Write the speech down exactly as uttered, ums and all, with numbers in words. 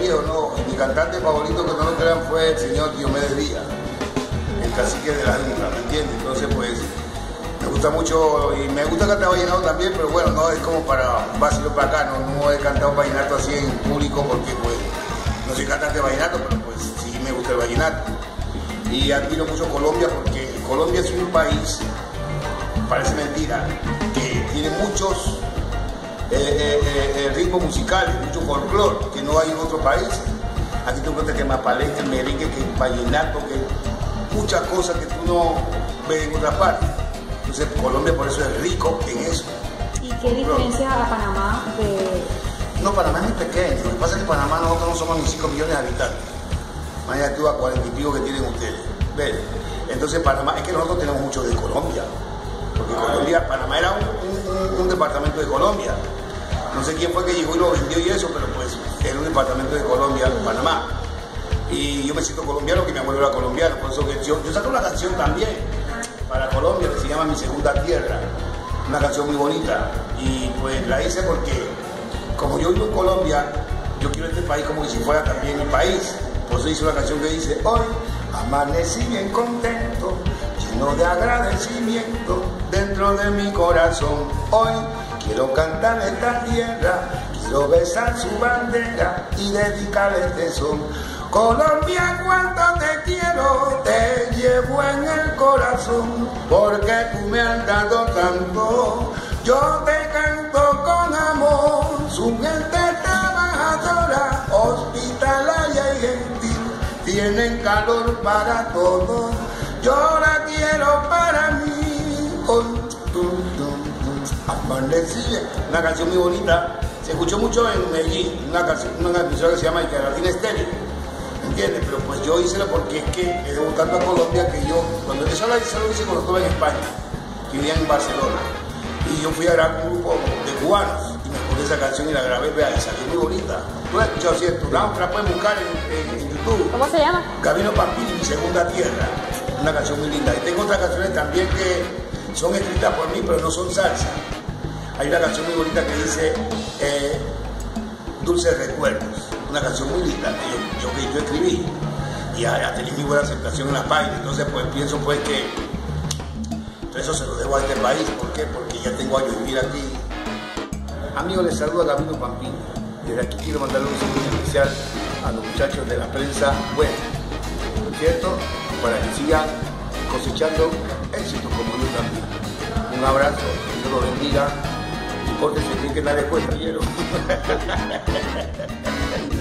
viejos, ¿no? Y mi cantante favorito, que no lo crean, fue el señor Diomedes Díaz, el cacique de la isla, ¿me entiendes? Entonces, pues, me gusta mucho, y me gusta cantar vallenato también, pero bueno, no es como para un vacío para acá, no, no he cantado vallenato así en público porque, pues, no soy cantante de vallenato, pero pues sí me gusta el vallenato. Y admiro mucho Colombia porque Colombia es un país, parece mentira, que tiene muchos eh, eh, eh, ritmos musicales, mucho folclore que no hay en otros países. Aquí tú encuentras que mapalé, que merengue, que vallenato, que muchas cosas que tú no ves en otras partes. Entonces Colombia por eso es rico en eso. ¿Y qué diferencia a Panamá de...? No, Panamá es muy pequeño. Lo que pasa es que Panamá nosotros no somos ni cinco millones de habitantes. Imagínate tú a cuarenta y pico que tienen ustedes. ¿Ves? Entonces Panamá, es que nosotros tenemos mucho de Colombia. Porque Colombia, Panamá era un, un, un departamento de Colombia. No sé quién fue que llegó y lo vendió y eso, pero pues era un departamento de Colombia, Panamá. Y yo me siento colombiano, que mi abuelo era colombiano. Por eso que yo, yo saco una canción también para Colombia que se llama Mi Segunda Tierra. Una canción muy bonita. Y pues la hice porque, como yo vivo en Colombia, yo quiero este país como si fuera también mi país. Por eso hice una canción que dice: hoy amanecí bien contento, lleno de agradecimiento dentro de mi corazón. Hoy quiero cantarle esta tierra, quiero besar su bandera y dedicarle este son. Colombia, cuánto te quiero, te llevo en el corazón, porque tú me has dado tanto. Yo te canto con amor, su gente trabajadora, hospitalaria y gentil, tienen calor para todos, yo la quiero para mí. Hoy, tum, tum, tum, amanecí. Una canción muy bonita, se escuchó mucho en Medellín, una canción, una canción que se llama Latina Estéreo. ¿Entiendes? Pero pues yo hice porque es que he debutando a Colombia, que yo, cuando empezó la edición lo hice cuando estuve en España, que vivía en Barcelona. Y yo fui a grabar un grupo de cubanos y me escogí esa canción y la grabé, vea, y salió muy bonita. Tú la has escuchado, ¿cierto? La, la puedes buscar en, en, en YouTube. ¿Cómo se llama? Gabino Pampini, Mi Segunda Tierra. Una canción muy linda. Y tengo otras canciones también que son escritas por mí, pero no son salsa. Hay una canción muy bonita que dice eh, Dulces Recuerdos. Una canción muy linda que yo, yo, que yo escribí y ha, ha tenido muy buena aceptación en la página. Entonces pues pienso pues que eso se lo debo a este país. ¿Por qué? Porque ya tengo años de vivir aquí. Amigos, les saludo a Gabino Pampini. Desde aquí quiero mandarle un saludo especial a los muchachos de la prensa web, ¿no es cierto? Para que sigan cosechando éxitos como yo también. Un abrazo, que Dios los bendiga y pórtense bien, que nadie cuesta, ¿vieron?